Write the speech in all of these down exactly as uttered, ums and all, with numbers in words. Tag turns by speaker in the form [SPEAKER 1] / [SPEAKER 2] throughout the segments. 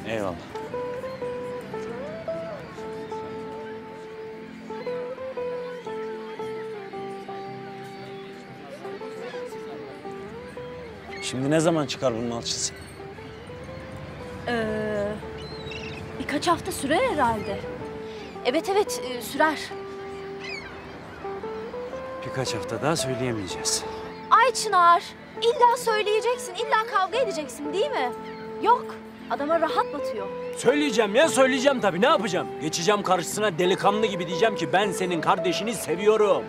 [SPEAKER 1] Eyvallah. Şimdi ne zaman çıkar bunun alçısı?
[SPEAKER 2] Ee, birkaç hafta sürer herhalde. Evet evet e, sürer.
[SPEAKER 1] Birkaç hafta daha söyleyemeyeceğiz.
[SPEAKER 2] Ay Çınar, illa söyleyeceksin, illa kavga edeceksin değil mi? Yok, adama rahat batıyor.
[SPEAKER 3] Söyleyeceğim ya, söyleyeceğim tabii. Ne yapacağım? Geçeceğim karşısına delikanlı gibi diyeceğim ki ben senin kardeşini seviyorum.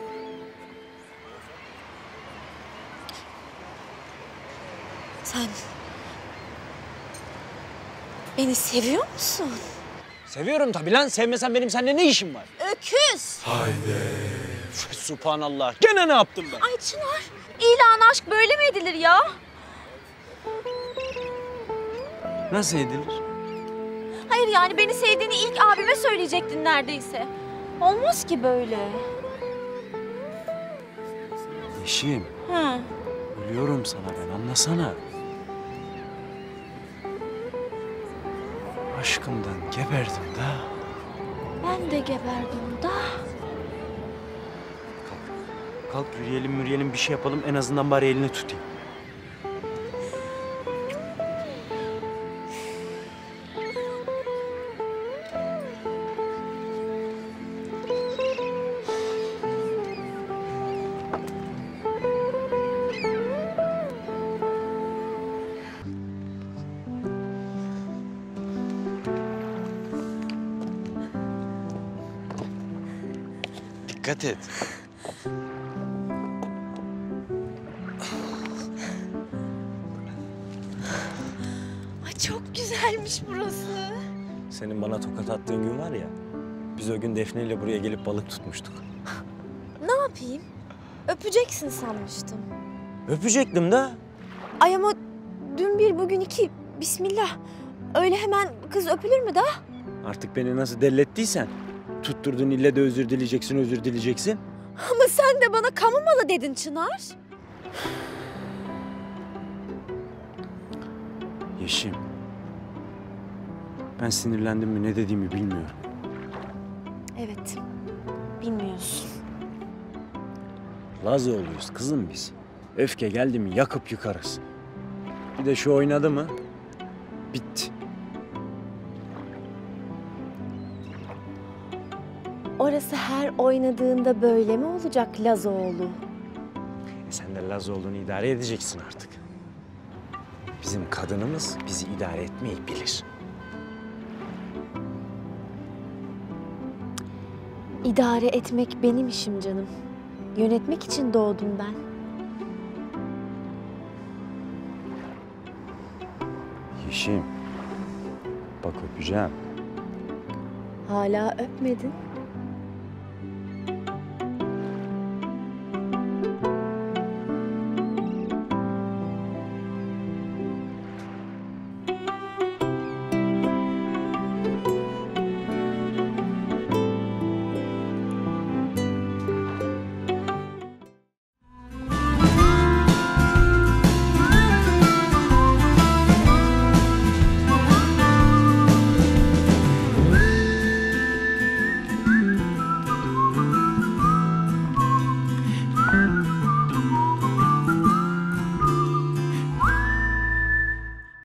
[SPEAKER 2] Sen beni seviyor musun?
[SPEAKER 1] Seviyorum tabii lan. Sevmesen benim seninle ne işim var?
[SPEAKER 2] Öküz!
[SPEAKER 1] Subhanallah. Gene ne yaptım ben?
[SPEAKER 2] Ay Çınar, ilan aşk böyle mi edilir ya?
[SPEAKER 1] Nasıl edilir?
[SPEAKER 2] Hayır yani beni sevdiğini ilk abime söyleyecektin neredeyse. Olmaz ki böyle.
[SPEAKER 1] Yeşim,
[SPEAKER 2] Hı.
[SPEAKER 1] ölüyorum sana ben. Anlasana. Aşkımdan geberdim da.
[SPEAKER 2] Ben de geberdim da.
[SPEAKER 1] Kalk yürüyelim yürüyelim bir şey yapalım. En azından bari elini tutayım. Dikkat et.
[SPEAKER 2] Ay çok güzelmiş burası.
[SPEAKER 1] Senin bana tokat attığın gün var ya, biz o gün Defne ile buraya gelip balık tutmuştuk.
[SPEAKER 2] Ne yapayım? Öpeceksin sanmıştım.
[SPEAKER 1] Öpecektim de.
[SPEAKER 2] Ay ama dün bir bugün iki. Bismillah. Öyle hemen kız öpülür mü da?
[SPEAKER 1] Artık beni nasıl dellettiysen, tutturdun ille de özür dileyeceksin, özür dileyeceksin.
[SPEAKER 2] Ama sen de bana kamu malı dedin Çınar.
[SPEAKER 1] Yeşim, ben sinirlendim mi ne dediğimi bilmiyorum.
[SPEAKER 2] Evet. Bilmiyorsun.
[SPEAKER 1] Lazoğluyuz kızım biz. Öfke geldi mi yakıp yıkarız. Bir de şu oynadı mı bitti.
[SPEAKER 2] Orası her oynadığında böyle mi olacak Lazoğlu?
[SPEAKER 1] E sen de Lazoğlu'nu idare edeceksin artık. Bizim kadınımız bizi idare etmeyi bilir.
[SPEAKER 2] İdare etmek benim işim canım. Yönetmek için doğdum ben.
[SPEAKER 1] Yeşim, bak öpeceğim.
[SPEAKER 2] Hala öpmedin.